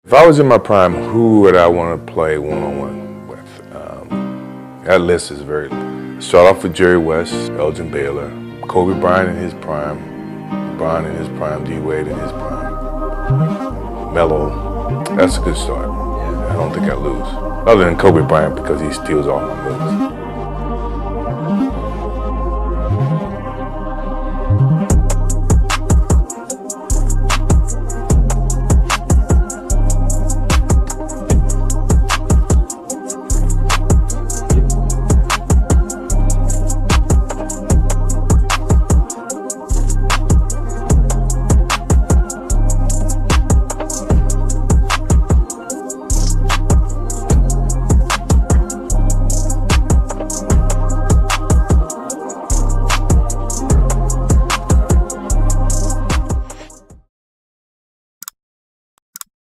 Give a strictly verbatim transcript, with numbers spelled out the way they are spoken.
If I was in my prime, who would I want to play one-on-one with? Um, that list is very, start off with Jerry West, Elgin Baylor, Kobe Bryant in his prime, Bron in his prime, D-Wade in his prime, Melo. That's a good start. I don't think I lose. Other than Kobe Bryant because he steals all my moves.